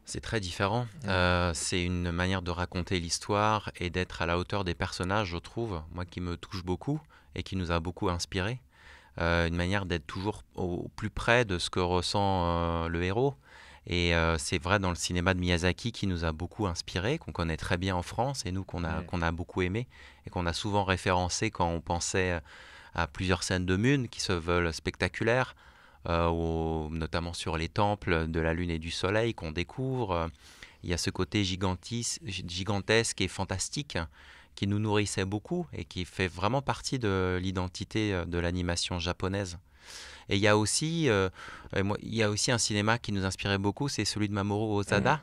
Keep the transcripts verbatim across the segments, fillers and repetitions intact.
C'est très différent. Mmh. Euh, c'est une manière de raconter l'histoire et d'être à la hauteur des personnages, je trouve, moi qui me touche beaucoup et qui nous a beaucoup inspiré. Euh, une manière d'être toujours au plus près de ce que ressent euh, le héros. Et euh, c'est vrai dans le cinéma de Miyazaki qui nous a beaucoup inspiré, qu'on connaît très bien en France et nous qu'on a, Mmh. qu'on a beaucoup aimé et qu'on a souvent référencé quand on pensait à plusieurs scènes de Mune qui se veulent spectaculaires, euh, au- notamment sur les temples de la Lune et du Soleil qu'on découvre. Il y a ce côté gigantis- gigantesque et fantastique qui nous nourrissait beaucoup et qui fait vraiment partie de l'identité euh, de l'animation japonaise. Et il y a aussi, euh, euh, moi, il y a aussi un cinéma qui nous inspirait beaucoup, c'est celui de Mamoru Osada,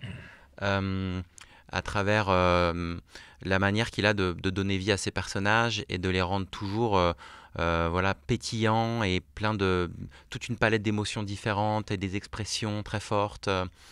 euh, à travers euh, la manière qu'il a de, de donner vie à ses personnages et de les rendre toujours euh, euh, voilà, pétillants et plein de toute une palette d'émotions différentes et des expressions très fortes.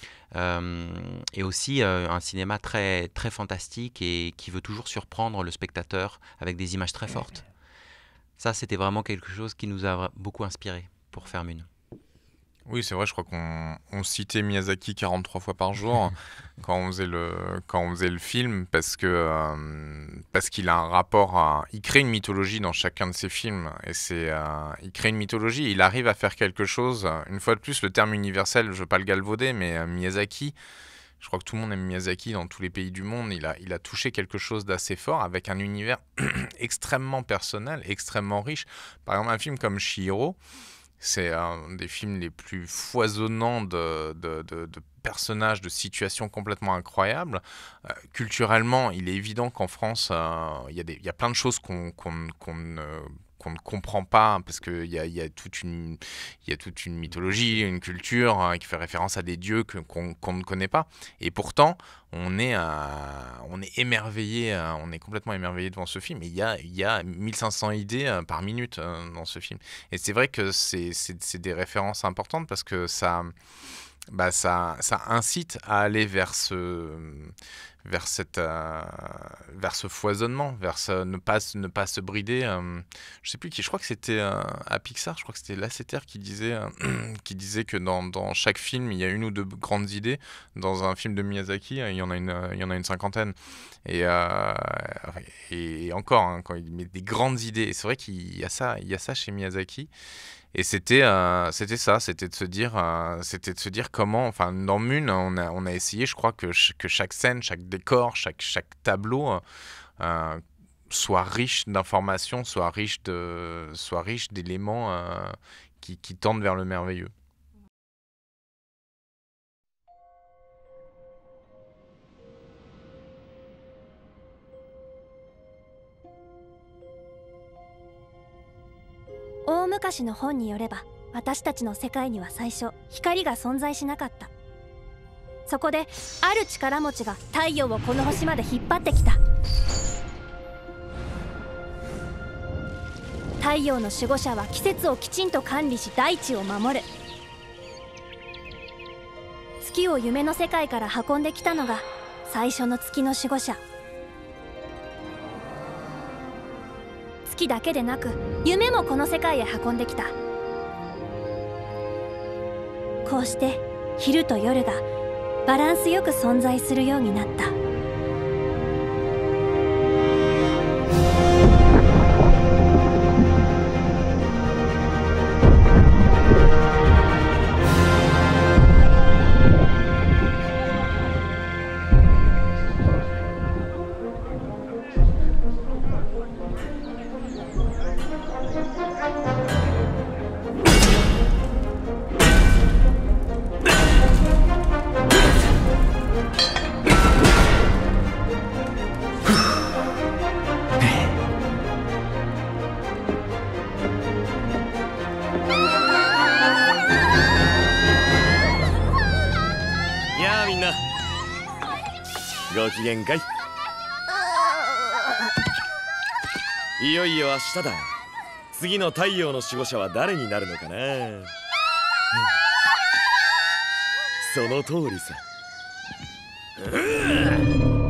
Euh, et aussi euh, un cinéma très, très fantastique et qui veut toujours surprendre le spectateur avec des images très fortes. Ça, c'était vraiment quelque chose qui nous a vra- beaucoup inspiré pour faire Mune. Oui, c'est vrai, je crois qu'on on citait Miyazaki quarante-trois fois par jour quand on faisait le, quand on faisait le film, parce que euh, parce qu'il a un rapport à... Il crée une mythologie dans chacun de ses films, et c'est, euh, il crée une mythologie, il arrive à faire quelque chose. Une fois de plus, le terme universel, je ne veux pas le galvauder, mais euh, Miyazaki, je crois que tout le monde aime Miyazaki dans tous les pays du monde, il a, il a touché quelque chose d'assez fort, avec un univers extrêmement personnel, extrêmement riche. Par exemple, un film comme Chihiro, c'est un des films les plus foisonnants de, de, de- de personnages, de situations complètement incroyables. Euh, culturellement, il est évident qu'en France, euh, il y a des- il y a plein de choses qu'on qu'on- qu'on ne qu'on ne comprend pas, parce qu'il y a, il y a toute une, il y a toute une mythologie, une culture hein, qui fait référence à des dieux que- qu'on qu'on ne connaît pas. Et pourtant, on est, euh, on est émerveillé, euh, on est complètement émerveillé devant ce film. Et il y a, il y a mille cinq cents idées euh, par minute euh, dans ce film. Et c'est vrai que c'est c'est- c'est des références importantes, parce que ça, bah, ça, ça incite à aller vers ce, vers cette, euh, vers ce foisonnement, vers ce, ne pas, se- ne pas se brider. Euh, je sais plus qui, je crois que c'était euh, à Pixar, je crois que c'était Lasseter qui disait, euh, qui disait que dans, dans chaque film, il y a une ou deux grandes idées. Dans un film de Miyazaki, euh, il y en a une, euh, il y en a une cinquantaine. Et, euh, et encore, hein, quand il met des grandes idées, et c'est vrai qu'il y a ça, il y a ça chez Miyazaki. Et c'était euh, c'était ça, c'était de se dire, euh, c'était de se dire comment, enfin dans Mune, on a, on a essayé, je crois que, ch- que chaque scène, chaque décor, chaque, chaque tableau euh, euh, soit riche d'informations, soit riche de, soit riche d'éléments euh, qui, qui tendent vers le merveilleux. 大昔の本によれば、私たちの世界には最初光が存在しなかった。そこである力持ちが太陽をこの星まで引っ張ってきた。太陽の守護者は季節をきちんと管理し大地を守る。月を夢の世界から運んできたのが最初の月の守護者。月だけでなく夢もこの世界へ運んできた。こうして昼と夜がバランスよく存在するようになった。 やあみんなご機嫌かい。いよいよ明日だ。次の太陽の守護者は誰になるのかな。その通りさ。